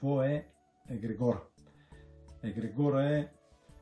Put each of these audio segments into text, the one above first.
какво е егрегор? Егрегор е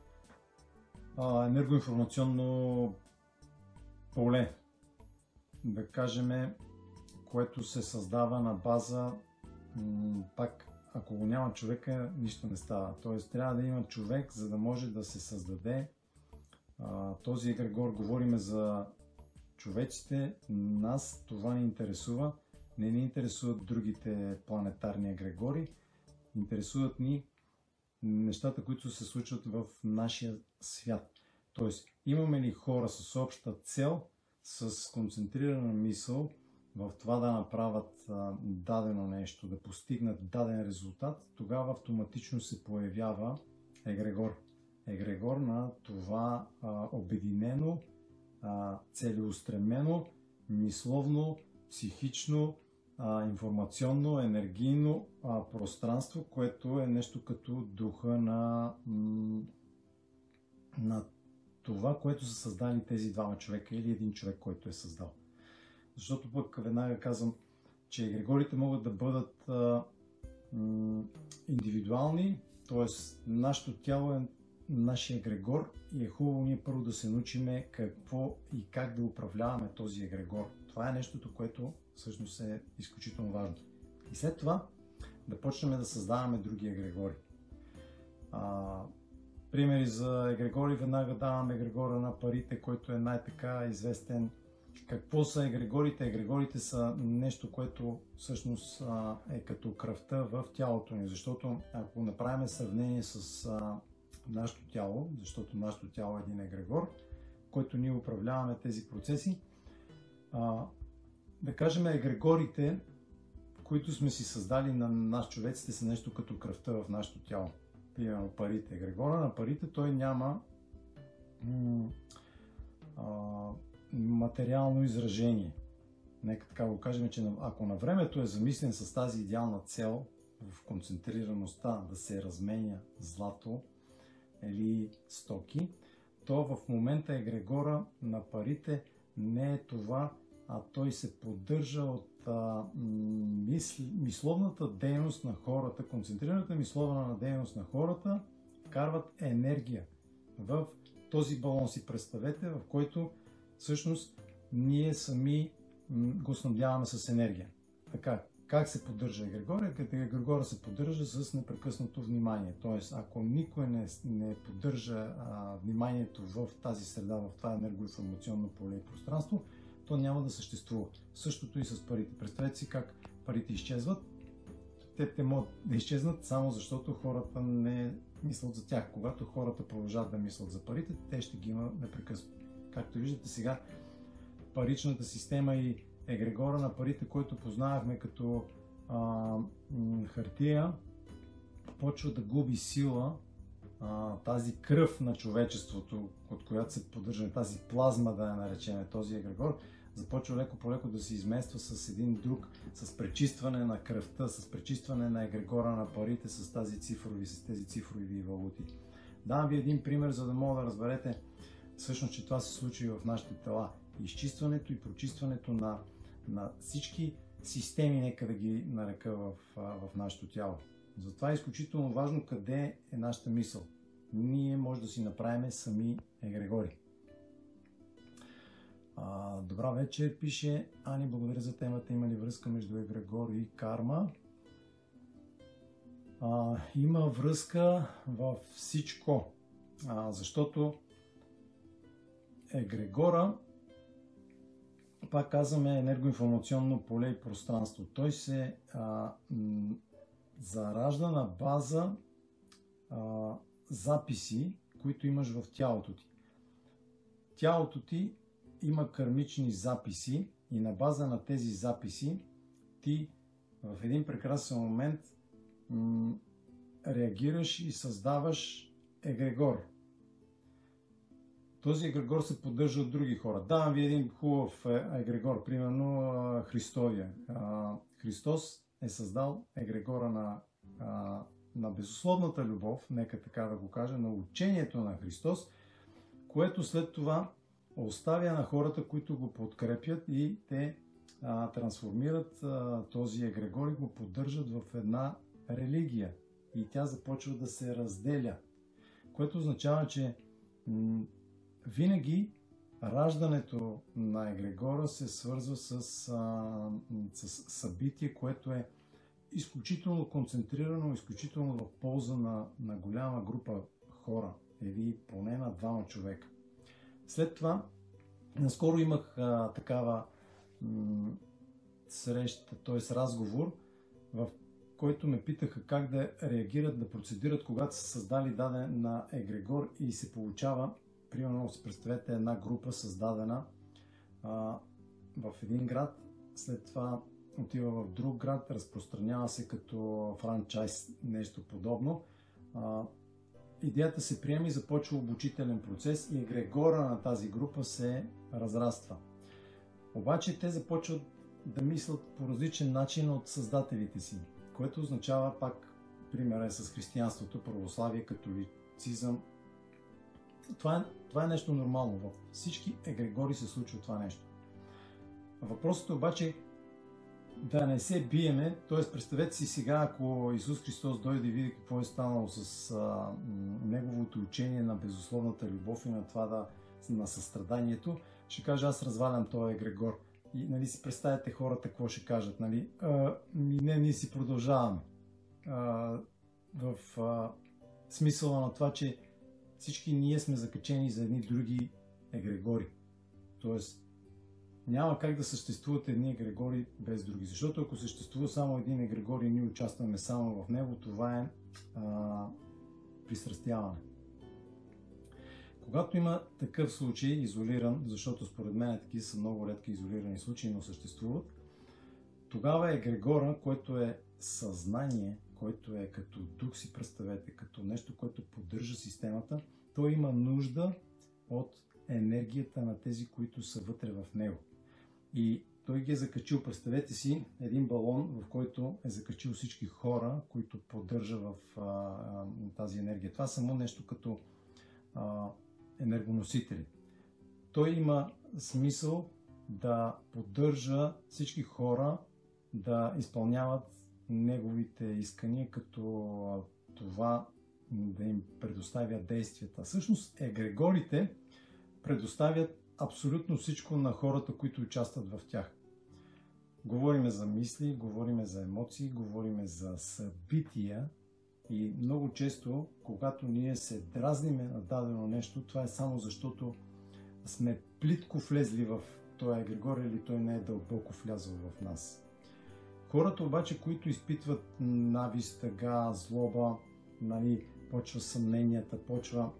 енергоинформационно поле, да кажем, което се създава на база, пак, ако го няма човека, нищо не става. Тоест трябва да има човек, за да може да се създаде този егрегор. Говориме за човеците, нас това ни интересува, не ни интересуват другите планетарни егрегори, интересуват ни нещата, които се случват в нашия свят. Тоест, имаме ли хора с обща цел, с концентрирана мисъл в това да направят дадено нещо, да постигнат даден резултат, тогава автоматично се появява егрегор. Егрегор на това обединено, целеустремено, мисловно, психично, информационно, енергийно пространство, което е нещо като духа на това, което са създали тези двама човека или един човек, който е създал. Защото пък веднага казвам, че егрегорите могат да бъдат индивидуални, т.е. нашето тяло е нашия егрегор и е хубаво ние първо да се научиме какво и как да управляваме този егрегор. Това е нещото, което всъщност е изключително важно. И след това да почнем да създаваме други егрегори. Примери за егрегори, веднага давам егрегора на парите, който е най-така известен. Какво са егрегорите? Егрегорите са нещо, което всъщност е като кръвта в тялото ни, защото ако направим сравнение с нашето тяло, защото нашето тяло е един егрегор, който ние управляваме тези процеси, да кажем егрегорите, които сме си създали на нас човеците, са нещо като кръвта в нашето тяло. Примерно парите. Егрегора на парите, той няма материално изражение. Нека така го кажем, че ако на времето е замислен с тази идеална цел в концентрираността да се разменя злато или стоки, то в момента егрегора на парите не е това, а той се поддържа от мисловната дейност на хората, концентрираната мисловна дейност на хората вкарват енергия в този баланс. И представете, в който всъщност ние сами го снабдяваме с енергия. Така, как се поддържа егрегора? Егрегора се поддържа с непрекъснато внимание. Тоест, ако никой не поддържа вниманието в тази среда, в това енергоинформационно поле и пространство, то няма да съществува. Същото и с парите. Представете си как парите изчезват. Те могат да изчезнат само защото хората не мислят за тях. Когато хората продължават да мислят за парите, те ще ги има непрекъснато. Както виждате сега, паричната система и егрегора на парите, който познавахме като хартия, почва да губи сила. Тази кръв на човечеството, от която се поддържа, тази плазма, да я наречем, този егрегор, започва леко по леко да се измества с един друг, с пречистване на кръвта, с пречистване на егрегора на парите, с тези цифрови валути. Давам ви един пример, за да мога да разберете всъщност, че това се случи в нашите тела. Изчистването и прочистването на всички системи, нека да ги нарека в нашето тяло. Затова е изключително важно къде е нашата мисъл. Ние може да си направим сами егрегори. Добра вечер, пише Ани, благодаря за темата. Има ли връзка между егрегор и карма? Има връзка във всичко, защото егрегора, пак казваме, енергоинформационно поле и пространство. Той се заражда на база записи, които имаш в тялото ти. Тялото ти има кармични записи и на база на тези записи ти в един прекрасен момент реагираш и създаваш егрегор. Този егрегор се поддържа от други хора. Давам ви един хубав егрегор, примерно Христовия. Христос е създал егрегора на безусловната любов, нека така да го кажа, на учението на Христос, което след това оставя на хората, които го подкрепят и те трансформират този егрегор и го поддържат в една религия и тя започва да се разделя, което означава, че винаги раждането на егрегора се свързва с събитие, което е изключително концентрирано, изключително в полза на голяма група хора или поне на двама човека. След това, наскоро имах такава среща, т.е. разговор, в който ме питаха как да реагират, да процедират, когато са създали даден егрегор и се получава, примерно си представете една група създадена в един град, след това отива в друг град, разпространява се като франчайз, нещо подобно. Идеята се приема и започва обучителен процес и егрегора на тази група се разраства. Обаче те започват да мислят по различен начин от създателите си, което означава, пак пример е с християнството, православие, католицизъм. Това е нещо нормално. Във всички егрегори се случва това нещо. Въпросът е обаче да не се биеме, т.е. представете си сега, ако Исус Христос дойде и види какво е станало с неговото учение на безусловната любов и на това на състраданието, ще каже: аз развалям този егрегор. И нали, си представете хората какво ще кажат. Нали? Ние си продължаваме. В смисъла на това, че всички ние сме закачени за едни други егрегори. Тоест, няма как да съществуват едни егрегори без други. Защото ако съществува само един егрегор и ние участваме само в него, това е пристрастяване. Когато има такъв случай, изолиран, защото според мен такива са много редки изолирани случаи, но съществуват, тогава егрегора, който е съзнание, който е като дух, си представете, като нещо, което поддържа системата, той има нужда от енергията на тези, които са вътре в него. И той ги е закачил, представете си, един балон, в който е закачил всички хора, които поддържа в тази енергия. Това само нещо като енергоносители. Той има смисъл да поддържа всички хора да изпълняват неговите искания, като това да им предоставя действията. Всъщност егрегорите предоставят абсолютно всичко на хората, които участват в тях. Говориме за мисли, говориме за емоции, говориме за събития и много често, когато ние се дразниме на дадено нещо, това е само защото сме плитко влезли в този егрегор или той не е дълбоко влязъл в нас. Хората обаче, които изпитват навист, тъга, злоба, нали, почва съмненията, почва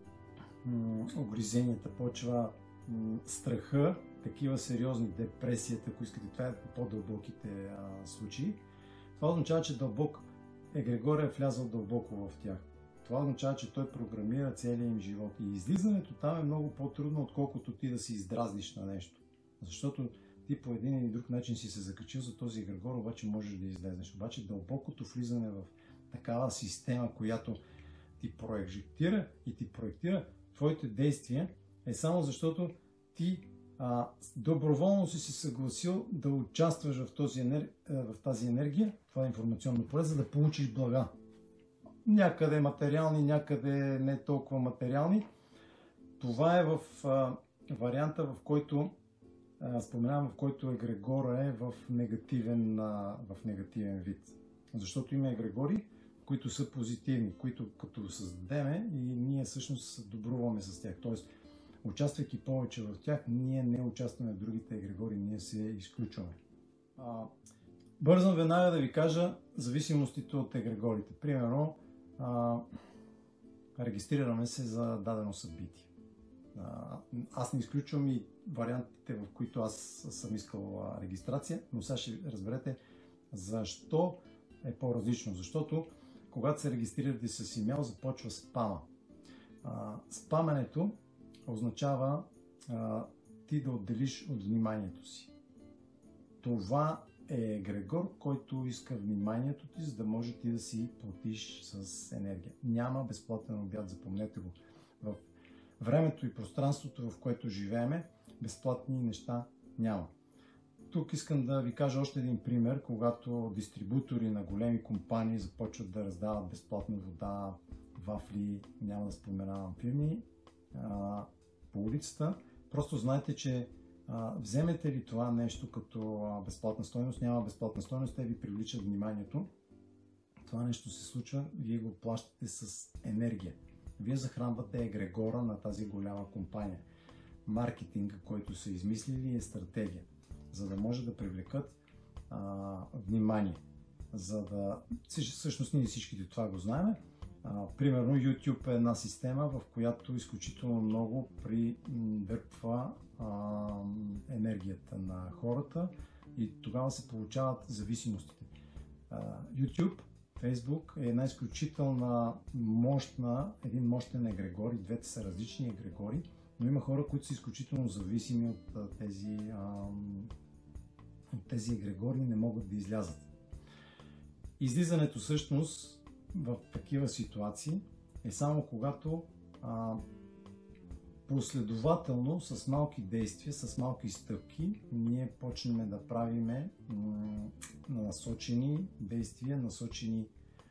огризенията, почва страха, такива сериозни, депресията, ако искате, това е по-дълбоките случаи. Това означава, че дълбок егрегор е влязъл дълбоко в тях. Това означава, че той програмира целия им живот. И излизането там е много по-трудно, отколкото ти да си издразниш на нещо. Защото ти по един или друг начин си се закачил за този егрегор, обаче можеш да излезеш. Обаче дълбокото влизане в такава система, която ти проектира и ти проектира твоите действия, е само защото ти доброволно си се съгласил да участваш в тази енергия, това е информационно поле, за да получиш блага. Някъде материални, някъде не толкова материални. Това е в варианта, в който споменавам, в който егрегора е в негативен вид. Защото има егрегори, които са позитивни, които като създадеме и ние всъщност добруваме с тях. Тоест, участвайки повече в тях, ние не участваме в другите егрегори, ние се изключваме. Бързам веднага да ви кажа зависимостите от егрегорите. Примерно, регистрираме се за дадено събитие. Аз не изключвам и вариантите, в които аз съм искал регистрация, но сега ще разберете защо е по-различно. Защото когато се регистрирате с имейл, започва спама. Спамането означава ти да отделиш от вниманието си. Това е егрегор, който иска вниманието ти, за да може ти да си платиш с енергия. Няма безплатен обяд, запомнете го. В времето и пространството, в което живееме, безплатни неща няма. тук искам да ви кажа още един пример, когато дистрибутори на големи компании започват да раздават безплатна вода, вафли, няма да споменавам фирми, по улицата. Просто знайте, че вземете ли това нещо като безплатна стойност, няма безплатна стойност, те ви привличат вниманието. Това нещо се случва, вие го плащате с енергия. Вие захранвате егрегора на тази голяма компания. Маркетинга, който са измислили, е стратегия, за да може да привлекат внимание. Всъщност ние всичките това го знаем. Примерно YouTube е една система, в която изключително много придърпва енергията на хората и тогава се получават зависимостите. YouTube, Facebook е една изключителна един мощен егрегор, и двете са различни егрегори, но има хора, които са изключително зависими от тези егрегори и не могат да излязат. Излизането всъщност в такива ситуации е само когато последователно, с малки действия, с малки стъпки, ние почнем да правиме насочени действия, насочени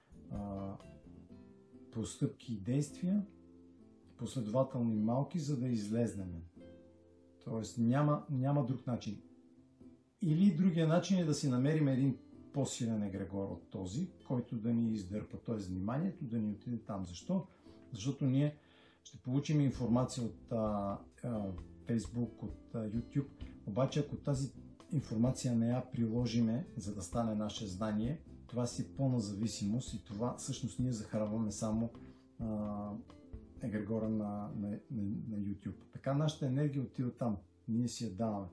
постъпки и действия, последователни малки, за да излезнем. Тоест няма друг начин. Или другия начин е да си намерим един по-силен егрегор от този, който да ни издърпа, т.е. вниманието да ни отиде там. Защо? Защото ние ще получим информация от Facebook, от YouTube, обаче ако тази информация не я приложиме, за да стане наше знание, това си е пълна зависимост и това всъщност ние захранваме само егрегора на YouTube. Така нашата енергия отива там, ние си я даваме.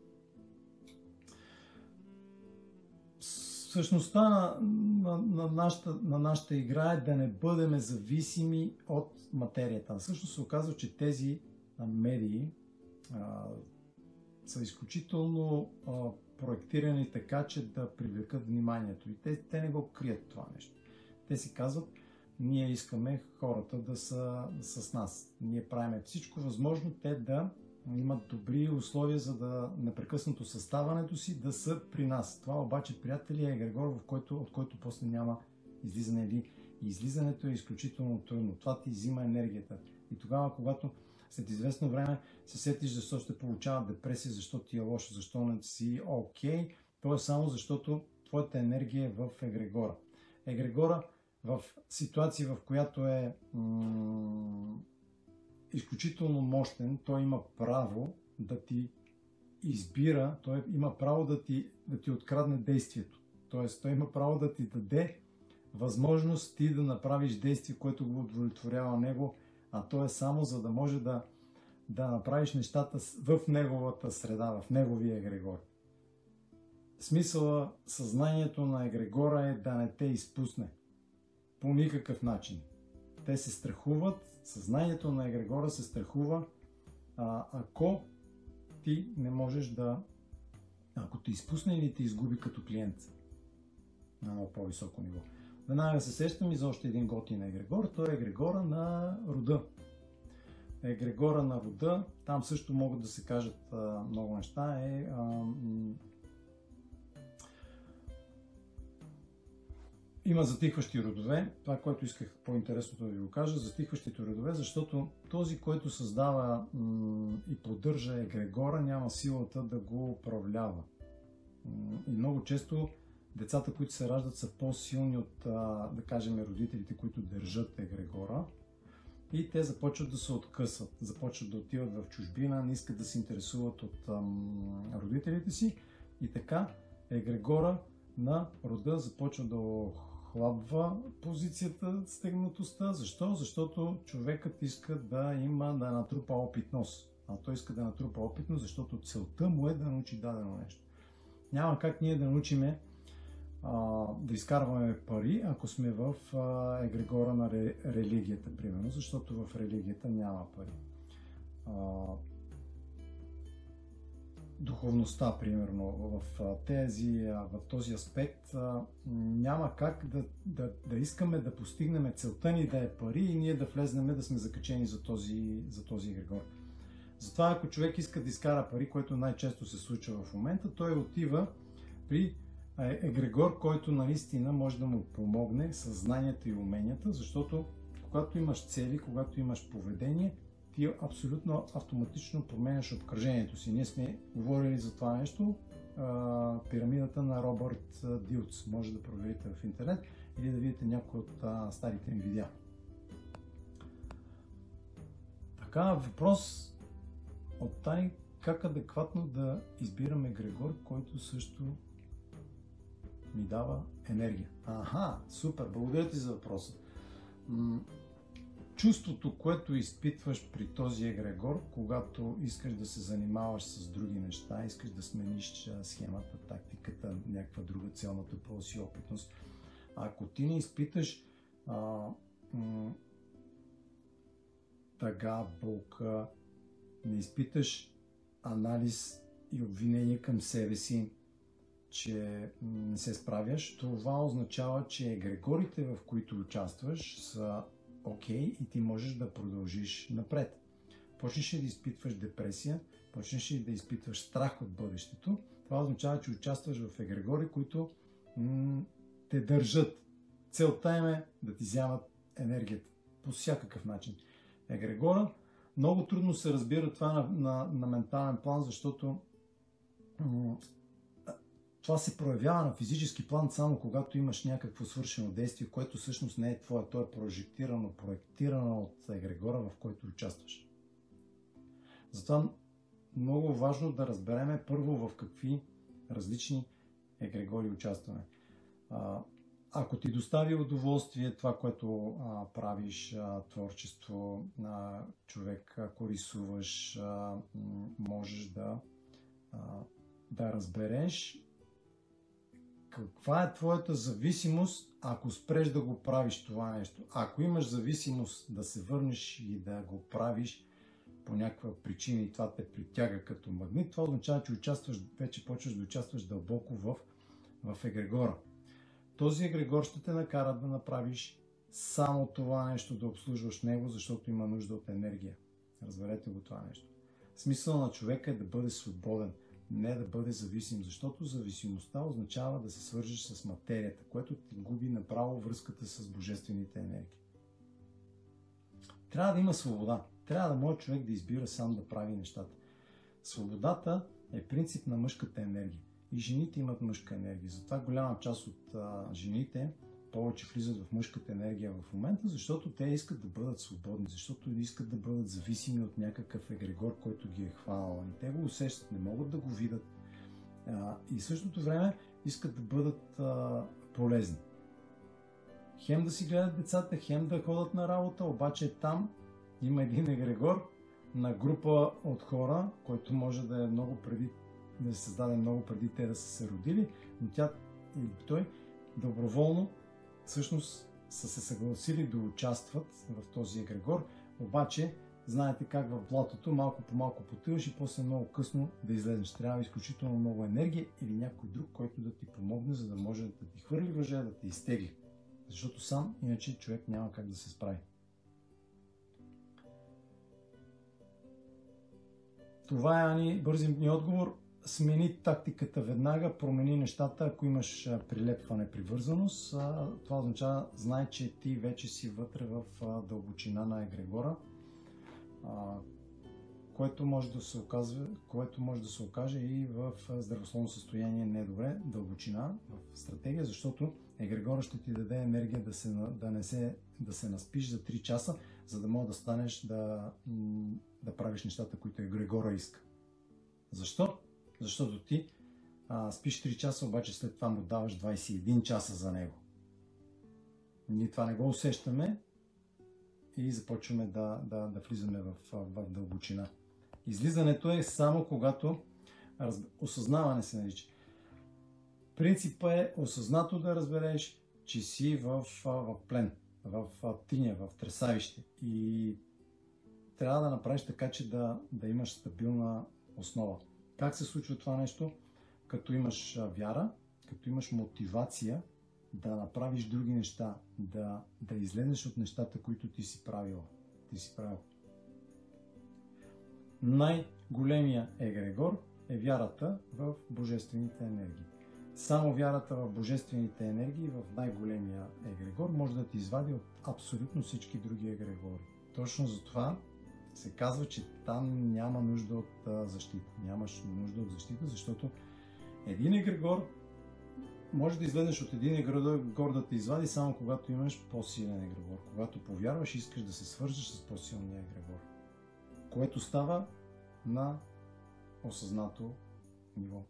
Същността на нашата игра е да не бъдем зависими от материята. Всъщност се оказва, че тези медии са изключително проектирани така, че да привлекат вниманието. И те не го крият това нещо. Те си казват, ние искаме хората да са с нас. Ние правим всичко възможно те да имат добри условия, за да непрекъснато съставането си да са при нас. Това обаче, приятели, е егрегор, от който после няма излизане. Излизането е изключително трудно. Това ти взима енергията. И тогава, когато след известно време се сетиш защо ще получава депресия, защо ти е лошо, защо не си окей, то е само защото твоята енергия е в егрегора. Егрегора в ситуация, в която е изключително мощен, той има право да ти избира, той има право да ти открадне действието. Тоест, той има право да ти даде възможност ти да направиш действие, което го удовлетворява него, а то е само за да може да направиш нещата в неговата среда, в неговия егрегор. Смисъла, съзнанието на егрегора е да не те изпусне. По никакъв начин. Те се страхуват, съзнанието на егрегора се страхува, ако ти не можеш ако те изпусне или те изгуби като клиент на много по-високо ниво. Веднага се сещам и за още един готин егрегор, той е егрегора на рода. Егрегора на рода, там също могат да се кажат много неща, има затихващи родове, това, което исках по-интересното да ви го кажа, затихващите родове, защото този, който създава и поддържа егрегора, няма силата да го управлява. И много често децата, които се раждат, са по-силни от, да кажем, родителите, които държат егрегора. И те започват да се откъсват, започват да отиват в чужбина, не искат да се интересуват от родителите си. И така егрегора на рода започва да охлабва позицията, стегнатостта. Защо? Защото човекът иска да натрупа опитност. А той иска да натрупа опитност, защото целта му е да научи дадено нещо. Няма как ние да научиме да изкарваме пари, ако сме в егрегора на религията, примерно, защото в религията няма пари. Духовността, примерно, в този аспект няма как да искаме да постигнем целта ни да е пари и ние да влезнем да сме закачени за този егрегор. Затова ако човек иска да изкара пари, което най-често се случва в момента, той отива при егрегор, който наистина може да му помогне с знанията и уменията, защото когато имаш цели, когато имаш поведение, ти абсолютно автоматично променяш обкръжението си. Ние сме говорили за това нещо, пирамидата на Робърт Дилц. Може да проверите в интернет или да видите някои от старите ми видеа. Така, въпрос от Тани: как адекватно да избирам егрегор, който също ми дава енергия? Аха, супер, благодаря ти за въпроса. Чувството, което изпитваш при този егрегор, когато искаш да се занимаваш с други неща, искаш да смениш схемата, тактиката, някаква друга цел, натрупала си опитност. Ако ти не изпиташ тъга, болка, не изпиташ анализ и обвинение към себе си, че не се справяш, това означава, че егрегорите, в които участваш, са окей и ти можеш да продължиш напред. Почнеш ли да изпитваш депресия, почнеш ли да изпитваш страх от бъдещето, това означава, че участваш в егрегори, които те държат. Целта им е да ти вземат енергията по всякакъв начин. Егрегора много трудно се разбира това на ментален план, защото това се проявява на физически план само когато имаш някакво свършено действие, което всъщност не е твое, то е проектирано от егрегора, в който участваш. Затова много важно да разбереме първо в какви различни егрегори участваме. Ако ти достави удоволствие това, което правиш, творчество, човек, ако рисуваш, можеш да разбереш каква е твоята зависимост, ако спреш да го правиш това нещо. Ако имаш зависимост да се върнеш и да го правиш по някаква причина и това те притяга като магнит, това означава, че вече почваш да участваш дълбоко в егрегора. Този егрегор ще те накара да направиш само това нещо, да обслужваш него, защото има нужда от енергия. Разберете го това нещо. Смисъл на човека е да бъде свободен, не да бъде зависим, защото зависимостта означава да се свържеш с материята, което ти губи направо връзката с божествените енергии. Трябва да има свобода. Трябва да може човек да избира сам да прави нещата. Свободата е принцип на мъжката енергия. И жените имат мъжка енергия. Затова голяма част от жените повече влизат в мъжката енергия в момента, защото те искат да бъдат свободни, защото искат да бъдат зависими от някакъв егрегор, който ги е хванал. И те го усещат, не могат да го видят. И в същото време искат да бъдат полезни. Хем да си гледат децата, хем да ходят на работа, обаче там има един егрегор на група от хора, който може да е много преди, да се създаде много преди те да са се родили, но тя и той доброволно всъщност са се съгласили да участват в този егрегор, обаче знаете как в блатото малко по малко потъваш и после много късно да излезеш. Трябва изключително много енергия или някой друг, който да ти помогне, за да може да ти хвърли въже, да те изтегли. Защото сам, иначе човек няма как да се справи. Това е, Ани, бързият ни отговор. Смени тактиката веднага, промени нещата, ако имаш прилепване, привързаност. Това означава, знай, че ти вече си вътре в дълбочина на егрегора, което може да се окаже и в здравословно състояние не е добре, дълбочина в стратегия, защото егрегора ще ти даде енергия да се наспиш за 3 часа, за да може да станеш да правиш нещата, които егрегора иска. Защо? Защото ти спиш 3 часа, обаче след това му даваш 21 часа за него. Ние това не го усещаме и започваме да влизаме в дълбочина. Излизането е само когато осъзнаване се нарича. Принципът е осъзнато да разбереш, че си в плен, в тиня, в тресавище и трябва да направиш така, че да имаш стабилна основа. Как се случва това нещо? Като имаш вяра, като имаш мотивация да направиш други неща, да излезеш от нещата, които ти си правил. най-големия егрегор е вярата в божествените енергии. Само вярата в божествените енергии, в най-големия егрегор, може да ти извади от абсолютно всички други егрегори. Точно затова се казва, че там няма нужда от защита. Нямаш нужда от защита, защото един егрегор може да излезеш от един егрегор да те извади само когато имаш по-силен егрегор. Когато повярваш и искаш да се свържеш с по-силния егрегор. Което става на осъзнато ниво.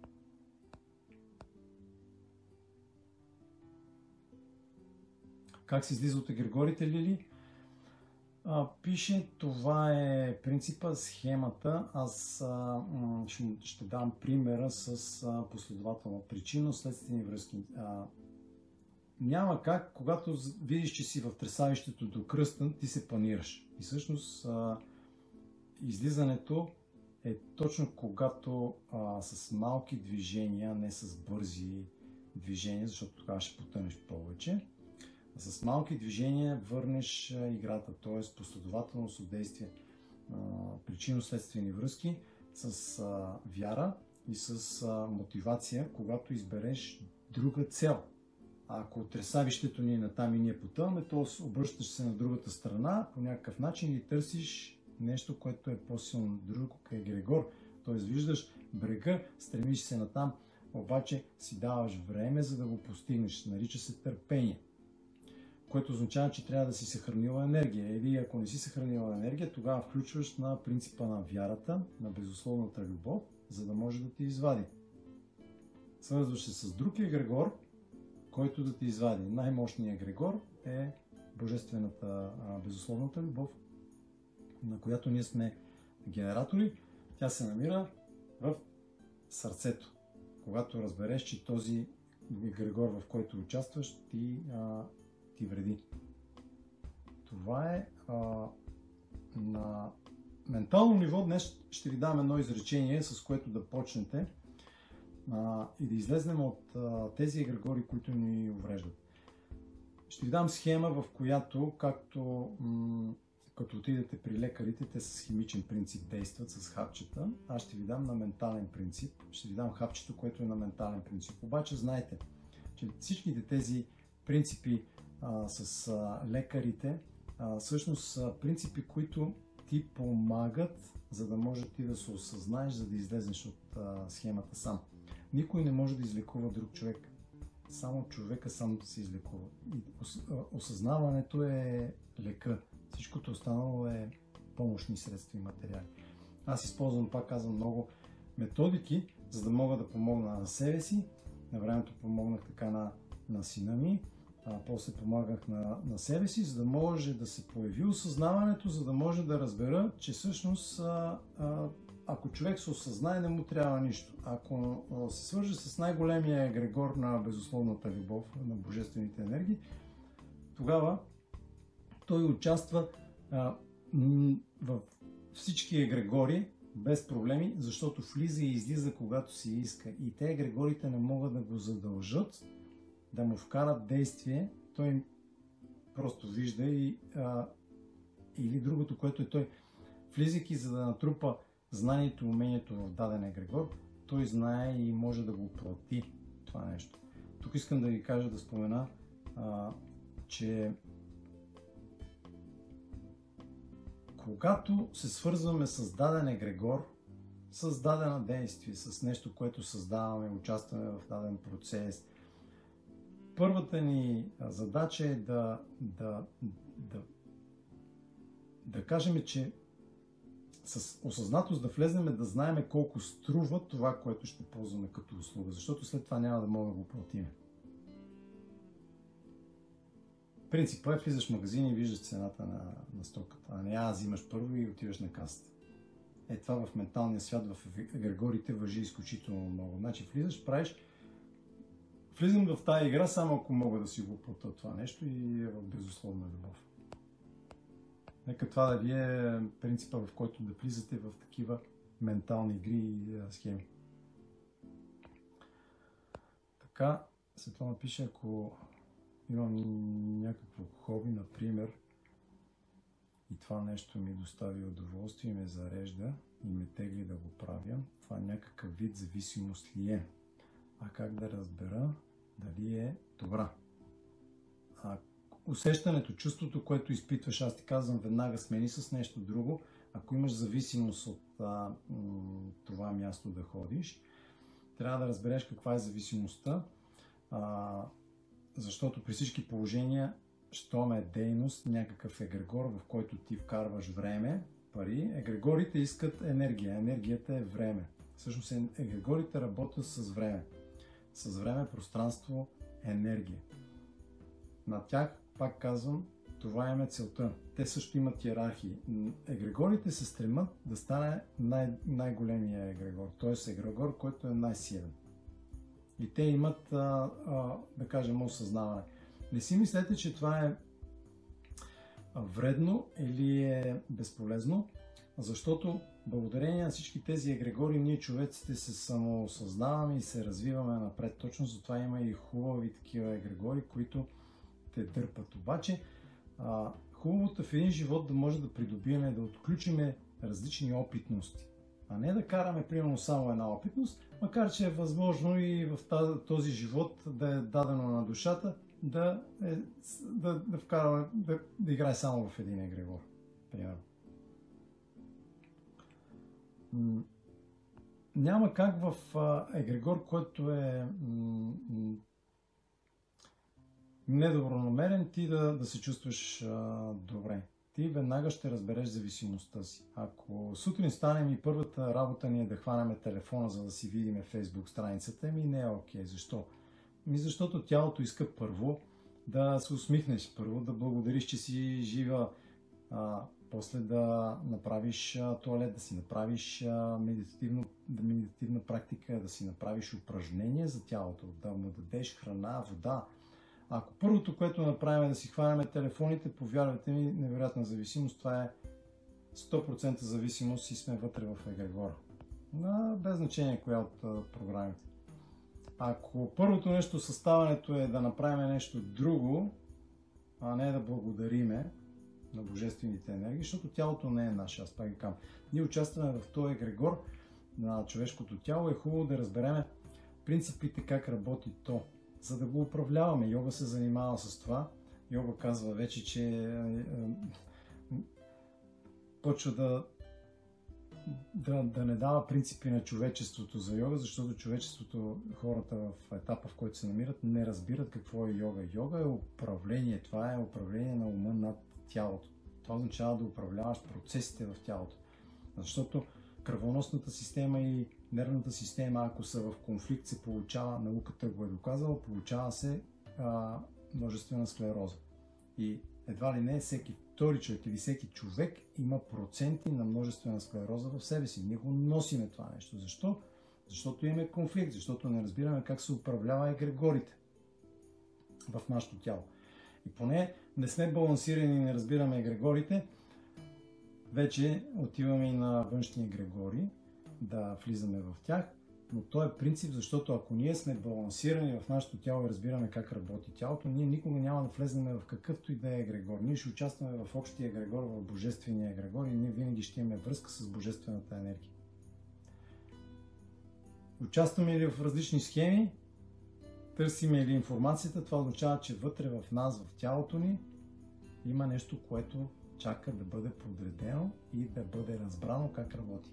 Как се излиза от егрегорите, Лили? Пише, това е принципа, схемата. Аз ще дам примера с последователна причинно-следствени връзки. Няма как, когато видиш, че си в тресавището до кръста, ти се панираш. И всъщност излизането е точно когато с малки движения, не с бързи движения, защото тогава ще потънеш повече. С малки движения върнеш играта, т.е. последователност от действие, причинно-следствени връзки с вяра и с мотивация, когато избереш друга цел. Ако тресавището ни е натам и ние потъваме, то обръщаш се на другата страна по някакъв начин и търсиш нещо, което е по-силно, друг егрегор. Т.е. виждаш брега, стремиш се натам, обаче си даваш време, за да го постигнеш. Нарича се търпение, което означава, че трябва да си съхранила енергия. Или ако не си съхранила енергия, тогава включваш на принципа на вярата, на безусловната любов, за да може да те извади. Свързваш се с друг егрегор, който да те извади. Най-мощният егрегор е божествената безусловната любов, на която ние сме генератори. Тя се намира в сърцето. Когато разбереш, че този егрегор, в който участваш, ти вреди. Това е на ментално ниво. Днес ще ви дам едно изречение, с което да почнете и да излезнем от тези егрегори, които ни увреждат. Ще ви дам схема, в която, като отидете при лекарите, те с химичен принцип действат с хапчета. Аз ще ви дам на ментален принцип. Ще ви дам хапчето, което е на ментален принцип. Обаче знайте, че всичките тези принципи с лекарите, всъщност са принципи, които ти помагат, за да може ти да се осъзнаеш, за да излезеш от схемата сам. Никой не може да излекува друг човек. Само човека сам се излекува. И осъзнаването е лека. Всичкото останало е помощни средства и материали. Аз използвам, пак казвам, много методики, за да мога да помогна на себе си. На времето помогнах така на сина ми. После помагах на себе си, за да може да се появи осъзнаването, за да може да разбера, че всъщност ако човек се осъзнае, не му трябва нищо. Ако се свърже с най-големия егрегор на безусловната любов, на божествените енергии, тогава той участва в всички егрегори без проблеми, защото влиза и излиза когато си иска. И те егрегорите не могат да го задължат да му вкарат действие, той просто вижда или другото, което е той, влизайки за да натрупа знанието и умението в даден егрегор, той знае и може да го плати това нещо. Тук искам да ви кажа, да спомена, че когато се свързваме с даден егрегор, с дадено действие, с нещо, което създаваме, участваме в даден процес, първата ни задача е да кажем, че с осъзнатост да влезнем, да знаем колко струва това, което ще ползваме като услуга, защото след това няма да можем да го платим. Принципът е, влизаш в магазин и виждаш цената на стоката, а не взимаш първо и отиваш на касата. Това в менталния свят, в егрегорите важи изключително много. Значи влизам в тази игра само ако мога да си го платя това нещо и е в безусловна любов. Нека това да ви е принципа, в който да влизате в такива ментални игри и схеми. Така, Светлана пише, ако имам някакво хоби, например, и това нещо ми достави удоволствие, ме зарежда и ме тегли да го правя, това някакъв вид зависимост ли е? А как да разбера дали е добра? Усещането, чувството, което изпитваш, аз ти казвам, веднага смени с нещо друго. Ако имаш зависимост от това място да ходиш, трябва да разбереш каква е зависимостта, защото при всички положения, щом е дейност, някакъв егрегор, в който ти вкарваш време, пари, егрегорите искат енергия. Енергията е време. Всъщност егрегорите работят с време. С време, пространство, енергия. На тях, пак казвам, това е целта. Те също имат иерархии. Егрегорите се стремат да стане най-големия егрегор, т.е. егрегор, който е най-силен. И те имат, да кажем, осъзнаване. Не си мислете, че това е вредно или е безполезно, защото благодарение на всички тези егрегори ние човеците се самоосъзнаваме и се развиваме напред. Точно затова има и хубави такива егрегори, които те дърпат. Обаче хубавото в един живот да може да придобиеме, да отключиме различни опитности, а не да караме примерно само една опитност, макар че е възможно и в този живот да е дадено на душата да вкараме, да играе само в един егрегор. Примерно. Няма как в егрегор, който е недобронамерен, ти да се чувстваш добре. Ти веднага ще разбереш зависимостта си. Ако сутрин станем и първата работа ни е да хванем телефона, за да си видим Facebook страницата, не е окей. Защо? Защото тялото иска първо да се усмихнеш, първо да благодариш, че си жива, после да направиш туалет, да си направиш медитативна практика, да си направиш упражнение за тялото, да му дадеш храна, вода. Ако първото, което направим е да си хванем телефоните, повярвайте ми, невероятна зависимост, това е 100% зависимост и сме вътре в егрегора. Без значение коя от програмите. Ако първото нещо съставането е да направим нещо друго, а не да благодариме на божествените енергии, защото тялото не е наше, аз пак ги казвам. Ние участваме в този егрегор на човешкото тяло, е хубаво да разберем принципите как работи то, за да го управляваме. Йога се занимава с това. Йога казва вече, че почва да не дава принципи на човечеството за йога, защото човечеството, хората в етапа, в който се намират, не разбират какво е йога. Йога е управление. Това е управление на ума над тялото. Това означава да управляваш процесите в тялото. Защото кръвоносната система и нервната система, ако са в конфликт, се получава, науката го е доказала, получава се множествена склероза. И едва ли не всеки втори човек или всеки човек има проценти на множествена склероза в себе си. Ние го носиме това нещо. Защо? Защото имаме конфликт, защото не разбираме как се управлява егрегорите в нашето тяло. И поне не сме балансирани и не разбираме егрегорите, вече отиваме и на външни егрегори, да влизаме в тях, но то е принцип, защото ако ние сме балансирани в нашето тяло и разбираме как работи тялото, ние никога няма да влезнем в какъвто и да е егрегор. Ние ще участваме в общия егрегор, в божествения егрегор и ние винаги ще имаме връзка с божествената енергия. Участваме ли в различни схеми, търсиме ли информацията, това означава, че вътре в нас, в тялото ни, има нещо, което чака да бъде подредено и да бъде разбрано как работи.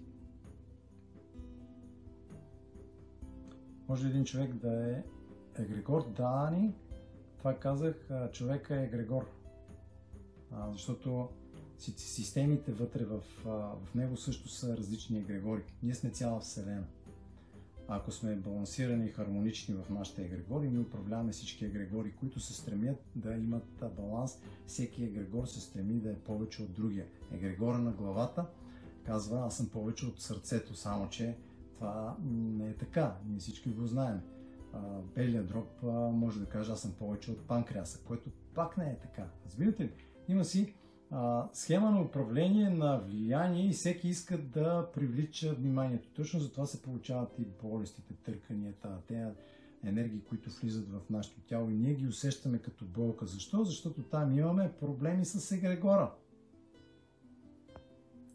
Може един човек да е егрегор? Да, Ани. Това казах, човека е егрегор. Защото системите вътре в него също са различни егрегори. Ние сме цяла Вселена. Ако сме балансирани и хармонични в нашите егрегори, ние управляваме всички егрегори, които се стремят да имат баланс. Всеки егрегор се стреми да е повече от другия. Егрегора на главата казва, аз съм повече от сърцето, само че това не е така. Ние всички го знаем. Белия дроб може да каже, аз съм повече от панкреаса, което пак не е така. Разбирате ли? Има си схема на управление, на влияние и всеки иска да привлича вниманието. Точно затова се получават и болестите, търканията, тези енергии, които влизат в нашето тяло и ние ги усещаме като болка. Защо? Защото там имаме проблеми с егрегора.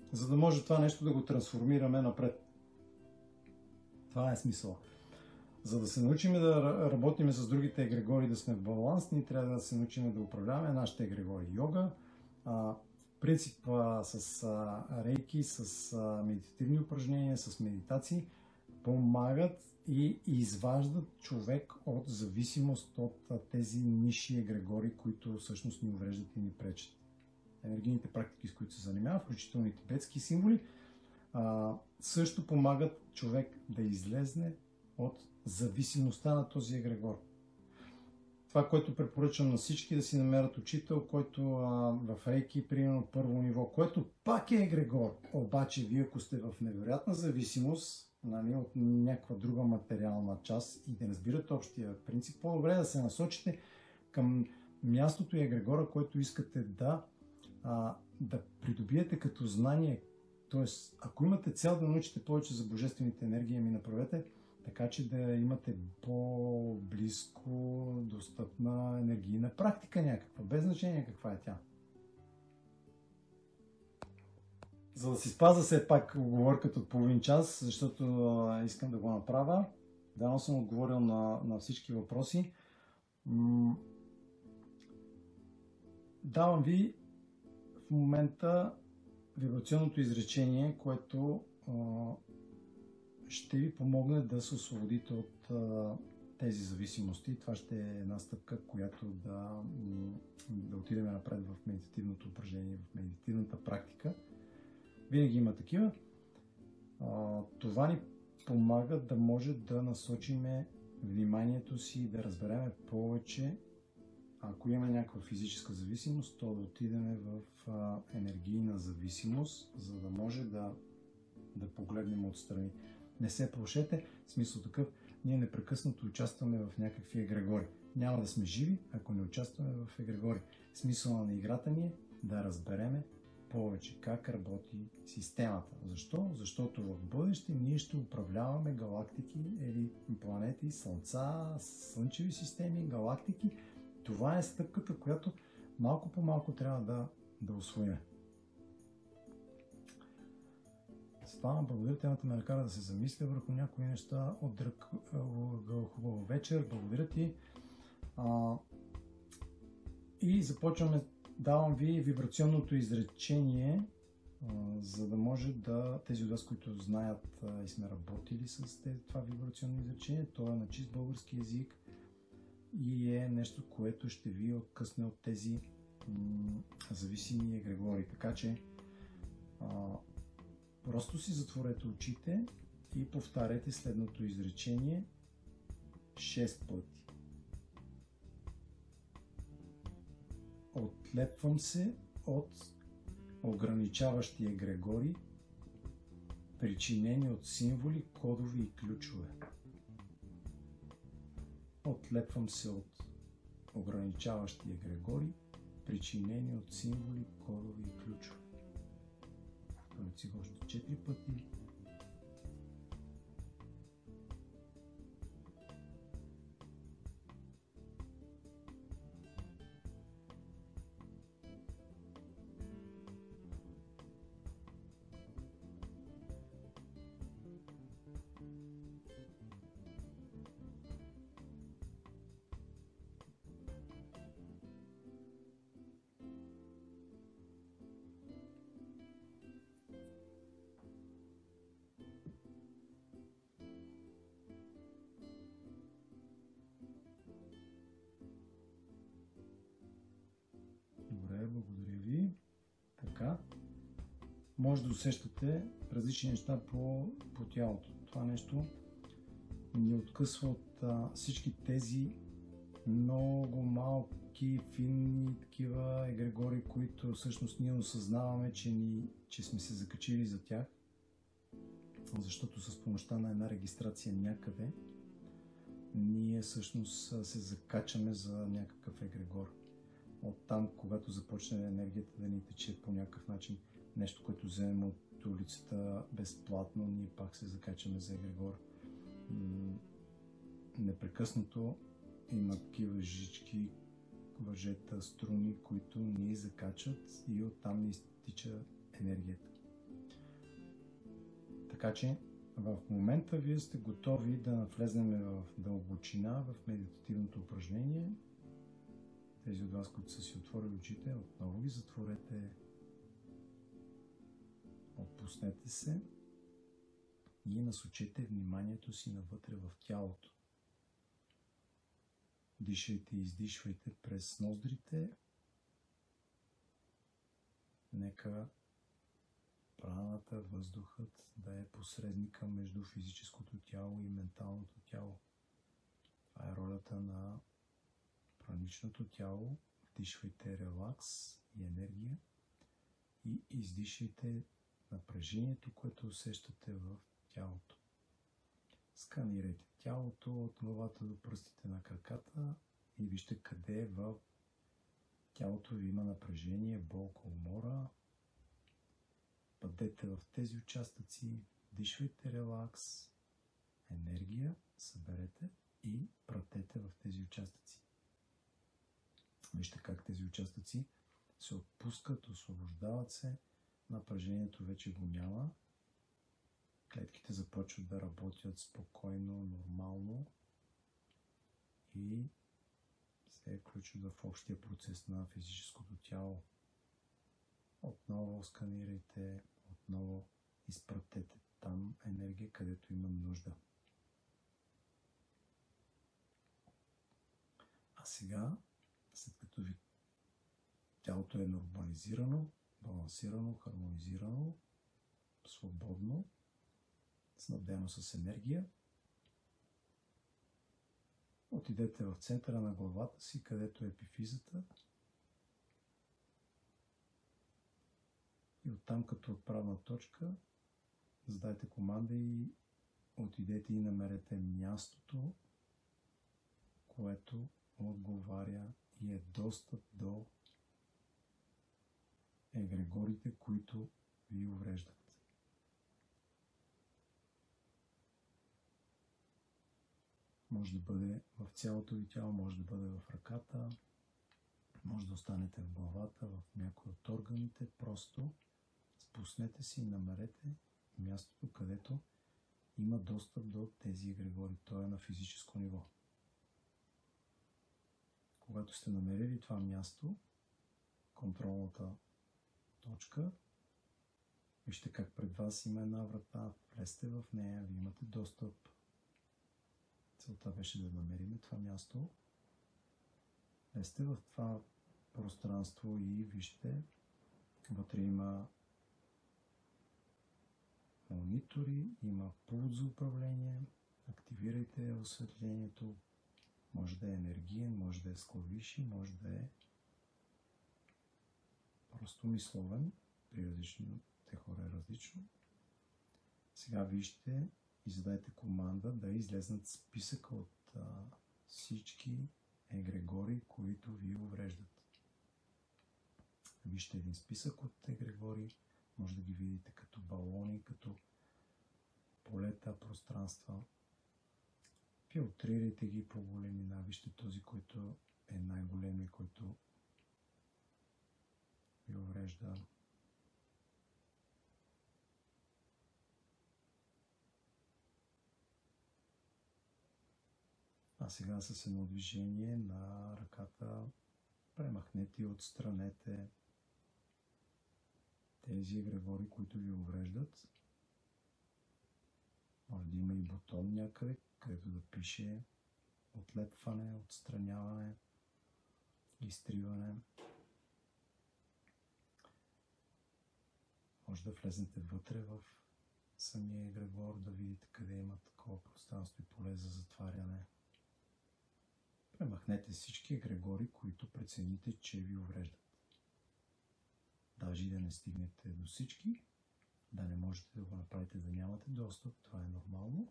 за да може това нещо да го трансформираме напред. Това е смисъл. За да се научим да работим с другите егрегори, да сме в баланс, ние трябва да се научим да управляваме нашите егрегори. Йога, принцип с рейки, с медитативни упражнения, с медитации помагат и изваждат човек от зависимост от тези нисши егрегори, които всъщност ни увреждат и ни пречат. Енергийните практики, с които се занимава, включително и тибетски символи, също помагат човек да излезне от зависимостта на този егрегор. Това, което препоръчвам на всички, да си намерят учител, който в рейки, примерно първо ниво, което пак е егрегор. Обаче вие, ако сте в невероятна зависимост, нали, от някаква друга материална част и да разбирате общия принцип, по-добре да се насочите към мястото и егрегора, който искате да придобиете като знание. Тоест, ако имате цел да научите повече за божествените енергии, ми направете така, че да имате по-близко достъпна енергийна практика някаква, без значение каква е тя. За да си спазя все пак оговорката от половин час, защото искам да го направя. Давно съм отговорил на всички въпроси. Давам ви в момента вибрационното изречение, което ще ви помогне да се освободите от тези зависимости. Това ще е една стъпка, която да отидем напред в медитативното упражнение, в медитативната практика. Винаги има такива. Това ни помага да може да насочиме вниманието си и да разбереме повече. Ако имаме някаква физическа зависимост, то да отидем в енергийна зависимост, за да може да погледнем отстрани. Не се плашете, в смисъл такъв, ние непрекъснато участваме в някакви егрегори. Няма да сме живи, ако не участваме в егрегори. Смисъла на играта ни е да разбереме повече как работи системата. Защо? Защото в бъдеще ние ще управляваме галактики или планети, слънца, слънчеви системи, галактики. Това е стъпката, която малко по малко трябва да усвоим. С това благодаря, темата ме накара да се замисля върху някои неща от друг хубава вечер. Благодаря ти. И започваме. Давам ви вибрационното изречение, за да може тези от вас, които знаят и сме работили с това вибрационно изречение. То е на чист български език и е нещо, което ще ви откъсне от тези зависими егрегори. Така че просто си затворете очите и повтаряйте следното изречение 6 пъти. Отлепвам се от ограничаващи егрегори, причинени от символи, кодови и ключове. Отлепвам се от ограничаващи егрегори, причинени от символи, кодови и ключове. Повторете си го още 4 пъти. Благодаря ви. Така. Може да усещате различни неща по тялото. Това нещо ни откъсва от всички тези много малки, финни такива егрегори, които всъщност ние осъзнаваме, че сме се закачили за тях. Защото с помощта на една регистрация някъде ние всъщност се закачаме за някакъв егрегор. Оттам, когато започне енергията да ни тече по някакъв начин, нещо, което вземем от улицата безплатно, ние пак се закачаме за егрегор. Непрекъснато има такива жички, въжета, струни, които ни закачат и оттам ни изтича енергията. Така че в момента вие сте готови да навлезнем в дълбочина в медитативното упражнение. Тези от вас, които са си отворили очите, отново ги затворете. Отпуснете се и насочете вниманието си навътре в тялото. Дишайте и издишвайте през ноздрите. Нека праната, въздухът да е посредника между физическото тяло и менталното тяло. Това е ролята на праничното тяло. Вдишвайте релакс и енергия и издишайте напрежението, което усещате в тялото. Сканирайте тялото от главата до пръстите на краката и вижте къде в тялото ви има напрежение, болка, умора. Бъдете в тези участъци, дишвайте релакс, енергия, съберете и пратете в тези участъци. Вижте как тези участъци се отпускат, освобождават се, напрежението вече го няма. Клетките започват да работят спокойно, нормално и се включват в общия процес на физическото тяло. Отново сканирайте, отново изпратете там енергия, където има нужда. А сега, след като ви тялото е нормализирано, балансирано, хармонизирано, свободно, снабдено с енергия, отидете в центъра на главата си, където е епифизата, и оттам като отправна точка задайте команда и отидете и намерете мястото, което отговаря и е достъп до егрегорите, които ви увреждат. Може да бъде в цялото ви тяло, може да бъде в ръката, може да останете в главата, в някой от органите. Просто спуснете си и намерете мястото, където има достъп до тези егрегори. То е на физическо ниво. Когато сте намерили това място, контролната точка, вижте как пред вас има една врата, влезте в нея, вие имате достъп. Целта беше да намерим това място. Влезте в това пространство и вижте, вътре има монитори, има пулт за управление. Активирайте осветлението. Може да е енергиен, може да е с клавиши, може да е просто мисловен. При различните хора е различно. Сега вижте и задайте команда да излезнат списъка от всички егрегори, които ви увреждат. Вижте един списък от егрегори. Може да ги видите като балони, като полета, пространства. Филтрирайте ги по големина. Вижте този, който е най-големи, който ви уврежда. А сега с едно движение на ръката премахнете и отстранете тези егрегори, които ви увреждат. Може да има и бутон някъде, където да пише отлепване, отстраняване, изтриване. Може да влезнете вътре в самия егрегор, да видите къде има такова пространство и поле за затваряне. Премахнете всички егрегори, които прецените, че ви увреждат. Даже и да не стигнете до всички, да не можете да го направите, да нямате достъп, това е нормално.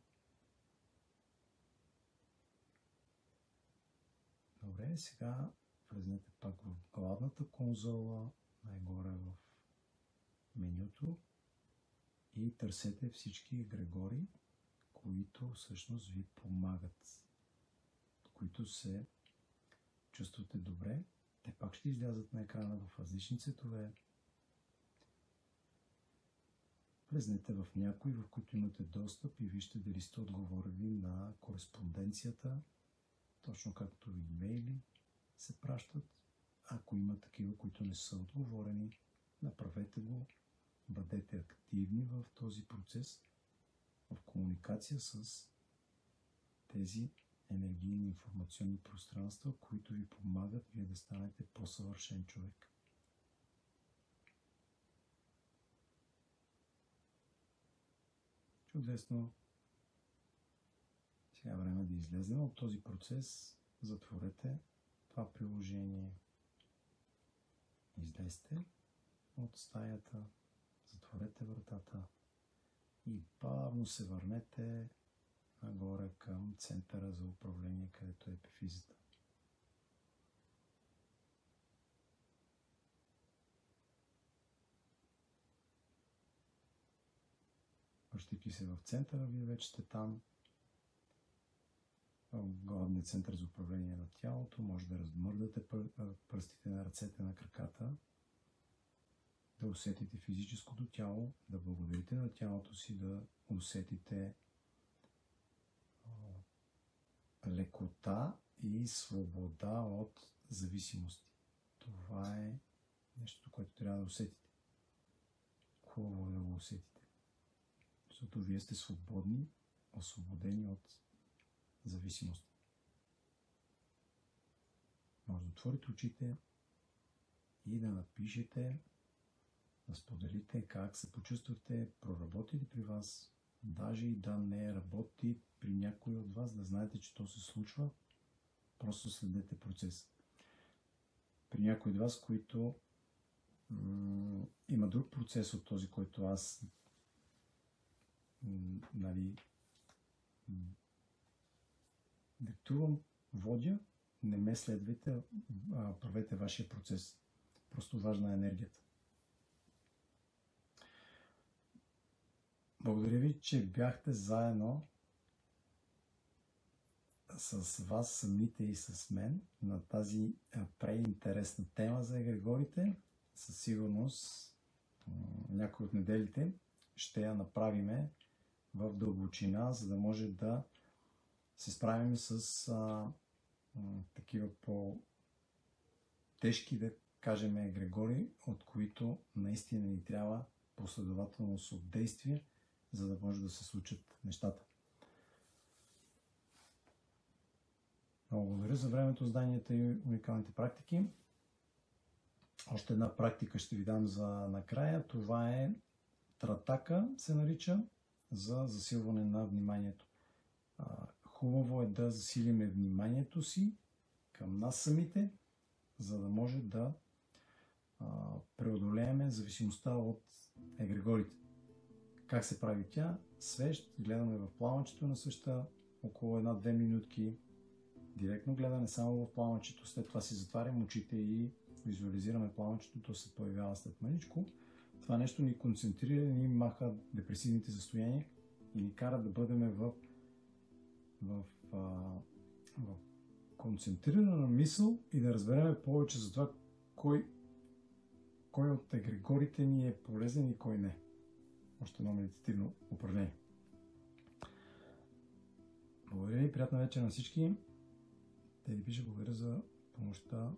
Добре, сега влезнете пак в главната конзола, най-горе в менюто и търсете всички егрегори, които всъщност ви помагат, които се чувствате добре. Те пак ще излязат на екрана в различни цветове. влезнете в някои, в които имате достъп и вижте дали сте отговорили на кореспонденцията, точно както имейли се пращат. Ако има такива, които не са отговорени, направете го, бъдете активни в този процес, в комуникация с тези енергийни информационни пространства, които ви помагат вие да станете по-съвършен човек. Чудесно! Сега е време да излезем от този процес. Затворете това приложение. Излезте от стаята, затворете вратата и бавно се върнете нагоре към центъра за управление, където е епифизата. Връщайки се в центъра, вие вече сте там. Главният център за управление на тялото. Може да размърдате пръстите на ръцете, на краката, да усетите физическото тяло, да благодарите на тялото си, да усетите лекота и свобода от зависимости. Това е нещо, което трябва да усетите. Хубаво е да го усетите. Защото вие сте свободни, освободени от зависимост. Може да отворите очите и да напишете, да споделите как се почувствате, проработи ли при вас, даже и да не работи при някой от вас, да знаете, че то се случва, просто следете процес. При някой от вас, които има друг процес от този, който аз диктувам, водя, не ме следвайте, правете вашия процес. Просто важна е енергията. Благодаря ви, че бяхте заедно с вас самите и с мен на тази преинтересна тема за егрегорите. Със сигурност някои от неделите ще я направиме в дълбочина, за да може да се справим с такива по-тежки, да кажем, егрегори, от които наистина ни трябва последователност от действия, за да може да се случат нещата. Много благодаря за времето, знанията и уникалните практики. Още една практика ще ви дам за накрая. Това е Тратака, се нарича, за засилване на вниманието. Хубаво е да засилиме вниманието си към нас самите, за да може да преодолеем зависимостта от егрегорите. Как се прави тя? Свещ, гледаме в пламъчето на свеща около 1-2 минутки. Директно гледане само в пламъчето, след това си затварям очите и визуализираме пламъчето, то се появява след маничко. Това нещо ни концентрира, ни маха депресивните състояния и ни кара да бъдем в концентрирана мисъл и да разберем повече за това кой от егрегорите ни е полезен и кой не. Още едно медитативно упражнение. Благодаря ви, приятна вечер на всички. Теди пише, благодаря за помощта.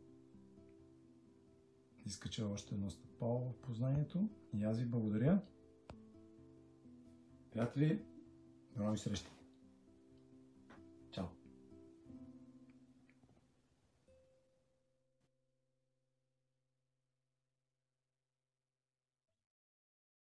Изкача още едно стъпало в познанието. И аз ви благодаря. Приятели, до нови срещи!